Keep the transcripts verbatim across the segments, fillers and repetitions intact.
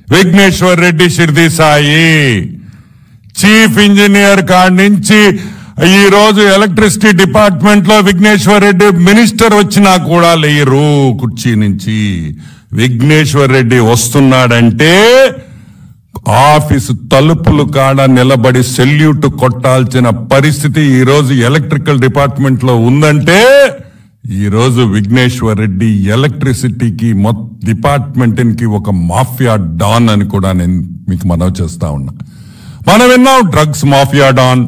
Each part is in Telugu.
విఘ్నేశ్వర్ రెడ్డి షిర్దీ సాయి చీఫ్ ఇంజనీర్ కాడి నుంచి ఈ రోజు ఎలక్ట్రిసిటీ డిపార్ట్మెంట్ లో విఘ్నేశ్వర్ రెడ్డి మినిస్టర్ వచ్చినా కూడా లేరు కుర్చీ నుంచి. విఘ్నేశ్వర్ రెడ్డి వస్తున్నాడంటే ఆఫీసు తలుపులు కాడ నిలబడి సెల్యూట్ కొట్టాల్సిన పరిస్థితి ఈ రోజు ఎలక్ట్రికల్ డిపార్ట్మెంట్ లో ఉందంటే ఈ రోజు విఘ్నేశ్వర్ రెడ్డి ఎలక్ట్రిసిటీకి మొత్తం డిపార్ట్మెంట్ కి ఒక మాఫియా డాన్ అని కూడా నేను మీకు మనవి చేస్తా ఉన్నా. మనం విన్నాం డ్రగ్స్ మాఫియా డాన్,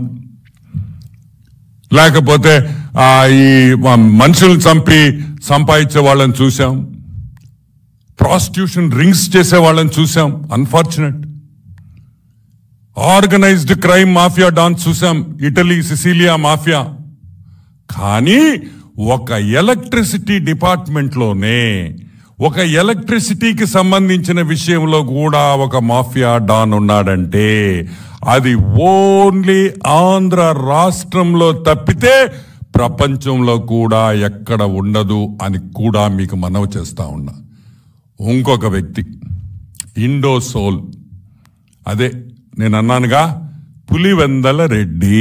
లేకపోతే ఈ మనుషులు చంపి సంపాదించే వాళ్ళని చూసాం, ప్రాస్టిట్యూషన్ రింగ్స్ చేసే వాళ్ళని చూసాం, unfortunate organized crime mafia don చూసాం, ఇటలీ సిసిలియా మాఫియా. కానీ ఒక ఎలక్ట్రిసిటీ డిపార్ట్మెంట్ లోనే ఒక ఎలక్ట్రిసిటీకి సంబంధించిన విషయంలో కూడా ఒక మాఫియా డాన్ ఉన్నాడంటే అది ఓన్లీ ఆంధ్ర రాష్ట్రంలో తప్పితే ప్రపంచంలో కూడా ఎక్కడ ఉండదు అని కూడా మీకు మనవి చేస్తా ఉన్నా. ఇంకొక వ్యక్తి ఇండోసోల్, అదే నేను అన్నానుగా పులివెందల రెడ్డి,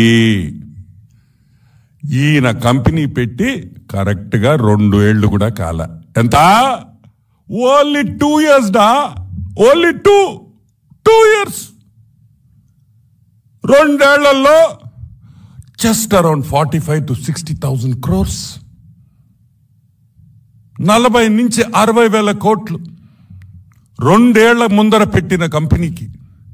ఈయన కంపెనీ పెట్టి కరెక్ట్ గా రెండు ఏళ్లు కూడా కాల. ఎంత? ఓన్లీ టూ ఇయర్స్ డా, ఓన్లీ టూ టూ ఇయర్స్ రెండేళ్లలో just around forty five to sixty thousand crores, నలభై నుంచి అరవై వేల కోట్లు రెండేళ్ల ముందర పెట్టిన కంపెనీకి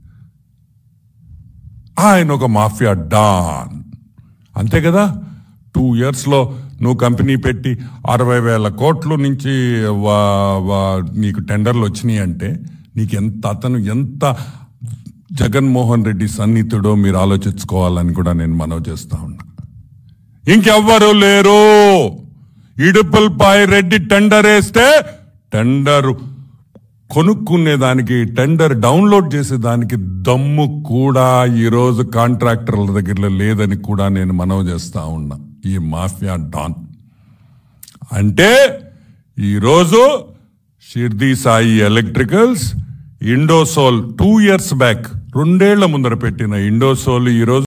ఆయన ఒక మాఫియా డాన్. అంతే కదా? టూ ఇయర్స్ లో నువ్వు కంపెనీ పెట్టి అరవై వేల కోట్ల నుంచి నీకు టెండర్లు వచ్చినాయి అంటే నీకు ఎంత, అతను ఎంత జగన్మోహన్ రెడ్డి సన్నిహితుడో మీరు ఆలోచించుకోవాలని కూడా నేను మనవి చేస్తా ఉన్నా. ఇంకెవ్వరు లేరు. ఇడుపుల్పై రెడ్డి టెండర్ వేస్తే టెండర్ కొనుక్కునేదానికి, టెండర్ డౌన్లోడ్ చేసేదానికి దమ్ము కూడా ఈరోజు కాంట్రాక్టర్ల దగ్గర లేదని కూడా నేను మనవి చేస్తా ఉన్నా. ఈ మాఫియా డాన్ అంటే ఈరోజు Shirdi Sai electricals Indosol two years back రెండేళ్ల ముందర పెట్టిన ఇండోసోల్ ఈరోజు